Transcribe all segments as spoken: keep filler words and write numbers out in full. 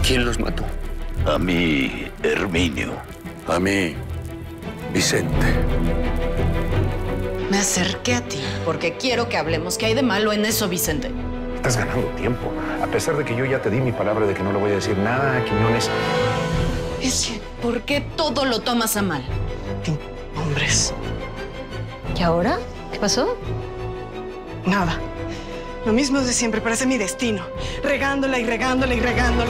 ¿Quién los mató? A mí, Herminio. A mí, Vicente. Me acerqué a ti porque quiero que hablemos. ¿Qué hay de malo en eso, Vicente? Estás ganando tiempo. A pesar de que yo ya te di mi palabra de que no le voy a decir nada a Quiñones. Es que, ¿por qué todo lo tomas a mal? Hombres. ¿Y ahora? ¿Qué pasó? Nada. Lo mismo de siempre, parece mi destino. Regándola y regándola y regándola.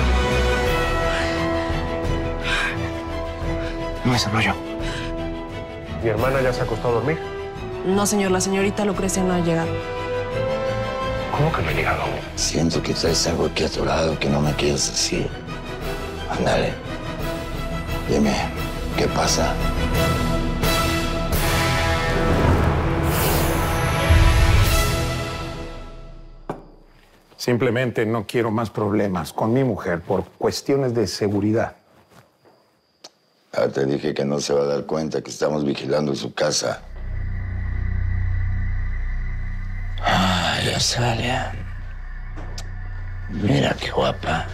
No es yo. ¿Mi hermana ya se acostó a dormir? No, señor. La señorita Lucrecia no ha llegado. ¿Cómo que no ha llegado? Siento que traes algo aquí atorado que no me quieres decir. Ándale. Dime, ¿qué pasa? Simplemente no quiero más problemas con mi mujer por cuestiones de seguridad. Ya te dije que no se va a dar cuenta que estamos vigilando su casa. Ay, Azalia. Mira qué guapa.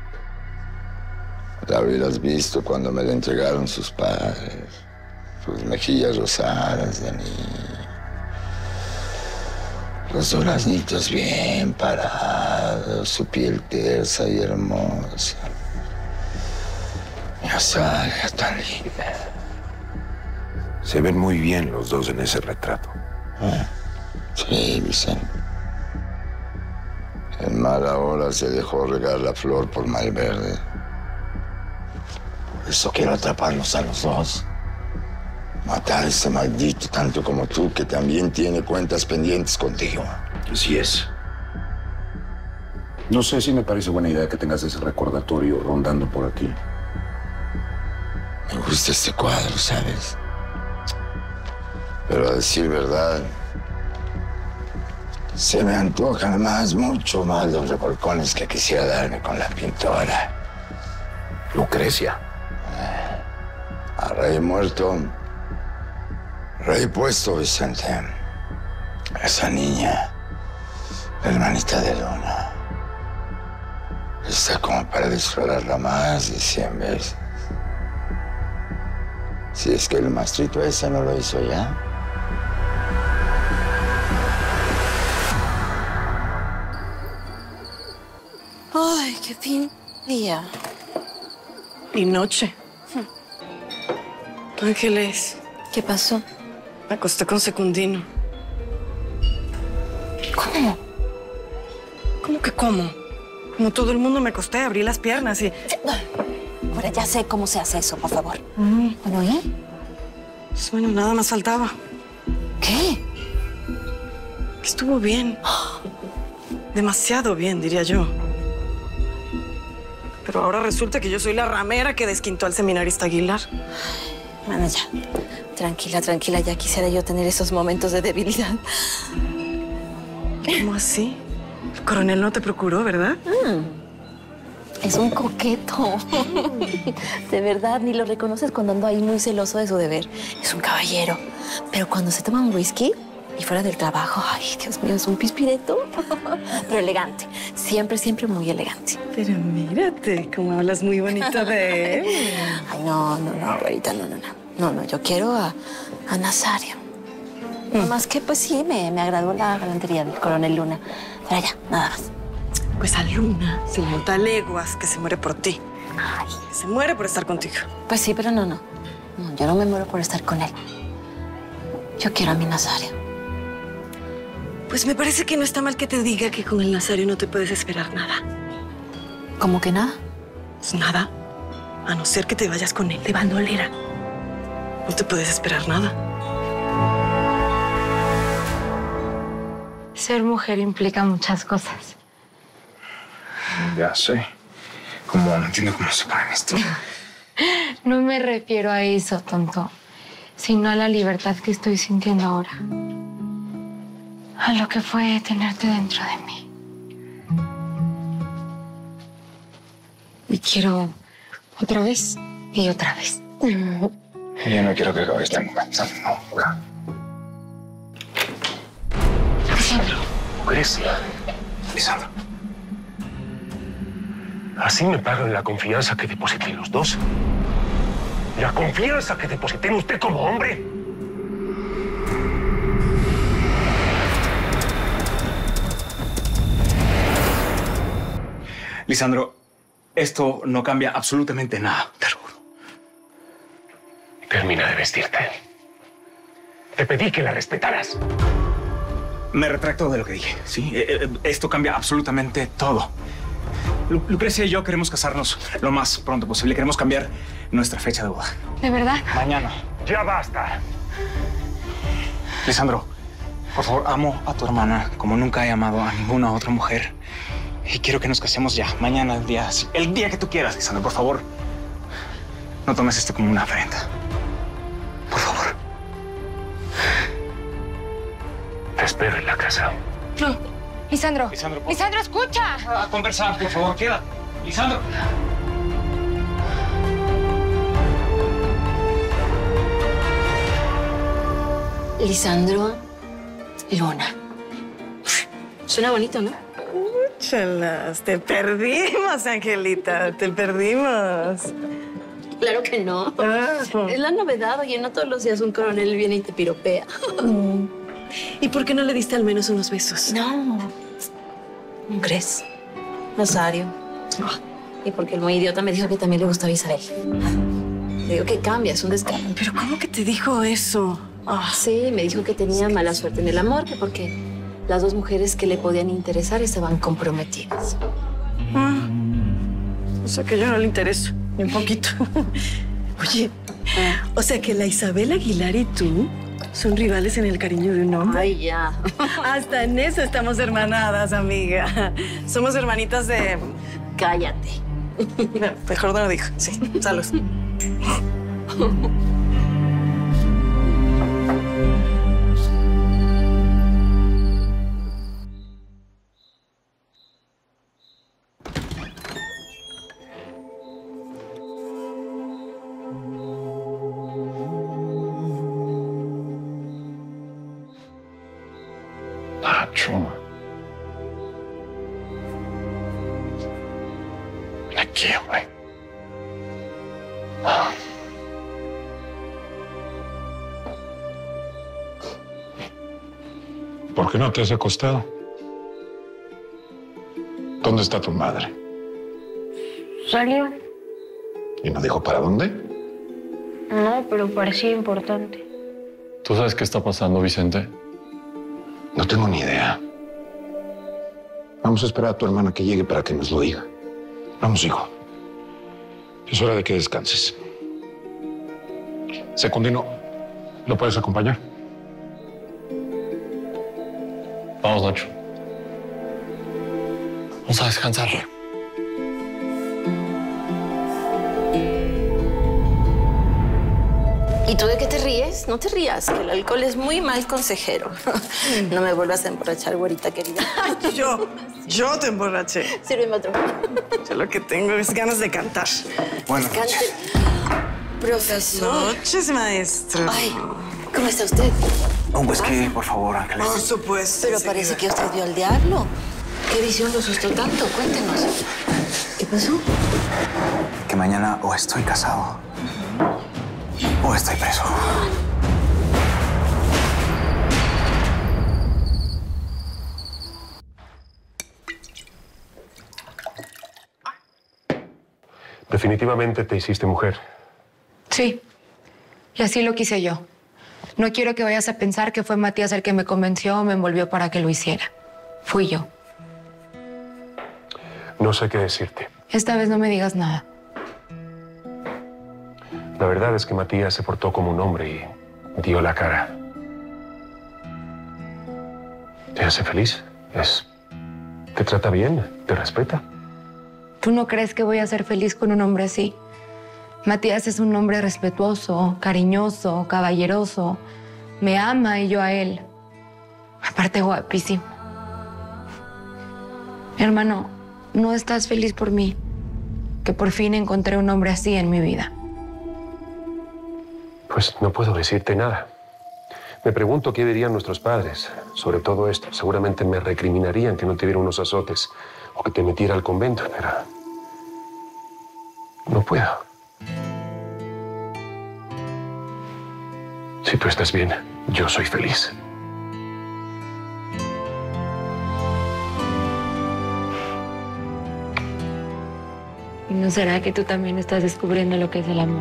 La hubieras visto cuando me la entregaron sus padres. Sus mejillas rosadas de niña. Los duraznitos bien parados, su piel tersa y hermosa. Mi Azalia tan linda. Se ven muy bien los dos en ese retrato. ¿Eh? Sí, Vicente. El mar ahora se dejó regar la flor por Malverde. Por eso quiero atraparlos a los dos. Matar a ese maldito tanto como tú, que también tiene cuentas pendientes contigo. Así es. No sé si me parece buena idea que tengas ese recordatorio rondando por aquí. Me gusta este cuadro, ¿sabes? Pero a decir verdad, se me antojan más, mucho más los revolcones que quisiera darme con la pintora. Lucrecia. A rey muerto, rey puesto, Vicente. Esa niña, la hermanita de Luna, está como para disfrutarla más de cien veces. Si es que el mastrito ese no lo hizo ya. Ay, qué fin día. Y noche. Ángeles, ¿Qué pasó? me acosté con Secundino. ¿Cómo? ¿Cómo que cómo? Como todo el mundo me acosté, abrí las piernas y... Ahora ya sé cómo se hace eso, por favor. Mm. Bueno, ¿y? Pues bueno, nada más faltaba. ¿Qué? Estuvo bien. Demasiado bien, diría yo. Pero ahora resulta que yo soy la ramera que desquintó al seminarista Aguilar. Bueno, ya. Tranquila, tranquila. Ya quisiera yo tener esos momentos de debilidad. ¿Cómo así? El coronel no te procuró, ¿verdad? Mm. Es un coqueto. De verdad, ni lo reconoces cuando ando ahí muy celoso de su deber. Es un caballero. Pero cuando se toma un whisky y fuera del trabajo, ay, Dios mío, es un pispireto. Pero elegante. Siempre, siempre muy elegante. Pero mírate, cómo hablas muy bonito de él. Ay, no, no, no, ahorita no, no, no. No, no, yo quiero a, a Nazario. Mm. Más que, pues sí, me, me agradó la galantería del coronel Luna. Pero ya, nada más. Pues a Luna se le nota leguas que se muere por ti. Ay. Se muere por estar contigo. Pues sí, pero no, no. No, yo no me muero por estar con él. Yo quiero a mi Nazario. Pues me parece que no está mal que te diga que con el Nazario no te puedes esperar nada. ¿Cómo que nada? Pues nada. A no ser que te vayas con él de bandolera. No te puedes esperar nada. Ser mujer implica muchas cosas. Ya sé. Como no entiendo cómo se ponen esto. No me refiero a eso, tonto, sino a la libertad que estoy sintiendo ahora. A lo que fue tenerte dentro de mí. Y quiero otra vez y otra vez. Yo no quiero que acabe este momento nunca. Lisandro. Lucrecia. Lisandro. Así me pagan la confianza que deposité en los dos. La confianza que deposité en usted como hombre. Lisandro, esto no cambia absolutamente nada, te lo juro. Termina de vestirte. Te pedí que la respetaras. Me retracto de lo que dije, ¿sí? Esto cambia absolutamente todo. Lu- Lucrecia y yo queremos casarnos lo más pronto posible. Queremos cambiar nuestra fecha de boda. ¿De verdad? Mañana. Ya basta. Lisandro, por favor, amo a tu hermana como nunca he amado a ninguna otra mujer. Y quiero que nos casemos ya, mañana, el día, el día que tú quieras, Lisandro, por favor. No tomes esto como una afrenta. Por favor. Te espero en la casa. No. Lisandro. Lisandro, por- Lisandro, escucha. A conversar, por favor, queda. Lisandro. Lisandro Luna. Suena bonito, ¿no? Chalas, te perdimos, Angelita, te perdimos. Claro que no. Ah. Es la novedad, oye, no todos los días un coronel viene y te piropea. ¿Y por qué no le diste al menos unos besos? No. ¿No crees? Rosario. Y porque el muy idiota me dijo que también le gustaba Isabel. Te digo que cambia, es un descaro. ¿Pero cómo que te dijo eso? Ah, sí, me dijo que tenía mala suerte en el amor, que porque las dos mujeres que le podían interesar estaban comprometidas. Ah. O sea que yo no le intereso, ni un poquito. Oye, o sea que la Isabel Aguilar y tú son rivales en el cariño de un hombre. Ay, ya. Hasta en eso estamos hermanadas, amiga. Somos hermanitas de... Cállate. No, mejor no lo digo. Sí, salud. Nacho. Ven aquí, hombre. Ah. ¿Por qué no te has acostado? ¿Dónde está tu madre? ¿Salió? ¿Y no dijo para dónde? No, pero parecía importante. ¿Tú sabes qué está pasando, Vicente? No tengo ni idea. Vamos a esperar a tu hermana que llegue para que nos lo diga. Vamos, hijo. Es hora de que descanses. Secundino, ¿lo puedes acompañar? Vamos, Nacho. Vamos a descansar. ¿Y tú de qué te ríes? No te rías, que el alcohol es muy mal consejero. No me vuelvas a emborrachar, güerita querida. Yo, yo te emborraché. Sírveme otro. Yo lo que tengo es ganas de cantar. Bueno, Cante. Profesor. Noches, maestro. Ay, ¿cómo está usted? un whisky, por favor, Ángeles. Por supuesto. Pero parece que usted vio al diablo. ¿Qué visión lo asustó tanto? Cuéntenos. ¿Qué pasó? Que mañana o estoy casado o estoy preso. Definitivamente te hiciste mujer. Sí, y así lo quise yo. No quiero que vayas a pensar que fue Matías el que me convenció o me envolvió para que lo hiciera. Fui yo. No sé qué decirte. Esta vez no me digas nada. La verdad es que Matías se portó como un hombre y dio la cara. ¿Te hace feliz? Es... ¿Te trata bien? ¿Te respeta? ¿Tú no crees que voy a ser feliz con un hombre así? Matías es un hombre respetuoso, cariñoso, caballeroso. Me ama y yo a él. Aparte, guapísimo. Hermano, ¿no estás feliz por mí? Que por fin encontré un hombre así en mi vida. Pues no puedo decirte nada. Me pregunto qué dirían nuestros padres sobre todo esto. Seguramente me recriminarían que no te diera unos azotes o que te metiera al convento, pero No puedo. Si tú estás bien, yo soy feliz. ¿Y no será que tú también estás descubriendo lo que es el amor?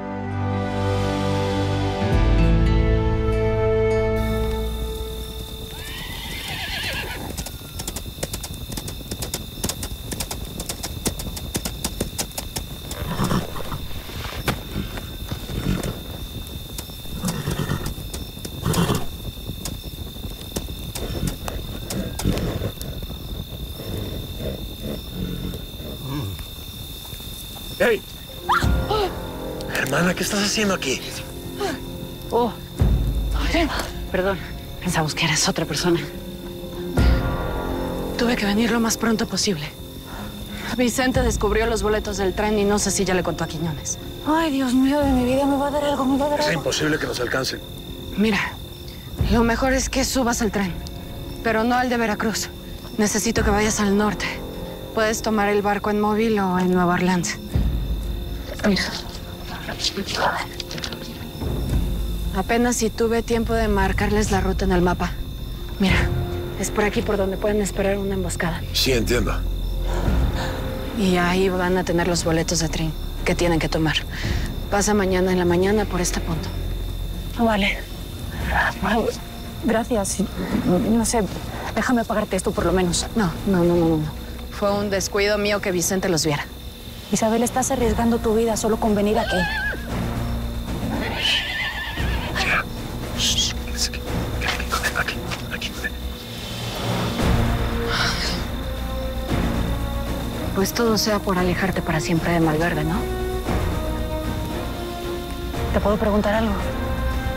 ¡Hey! Hermana, ¿qué estás haciendo aquí? Oh, perdón. Pensamos que eres otra persona. Tuve que venir lo más pronto posible. Vicente descubrió los boletos del tren y no sé si ya le contó a Quiñones. Ay, Dios mío, de mi vida me va a dar algo, me va a dar Es algo. imposible que nos alcancen. Mira, lo mejor es que subas al tren, pero no al de Veracruz. Necesito que vayas al norte. Puedes tomar el barco en Móvil o en Nueva Orleans. Mira. Apenas si tuve tiempo de marcarles la ruta en el mapa. Mira, es por aquí por donde pueden esperar una emboscada. Sí, entiendo. Y ahí van a tener los boletos de tren que tienen que tomar. Pasa mañana en la mañana por este punto. Vale. Bueno, gracias. No sé, déjame pagarte esto por lo menos. No, no, no, no, no. Fue un descuido mío que Vicente los viera. Isabel, estás arriesgando tu vida solo con venir aquí. Aquí, aquí. Pues todo sea por alejarte para siempre de Malverde, ¿no? ¿Te puedo preguntar algo?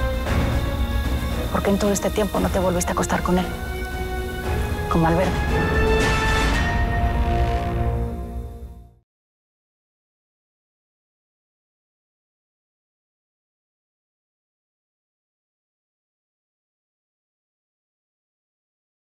¿Por qué en todo este tiempo no te volviste a acostar con él? Con Malverde.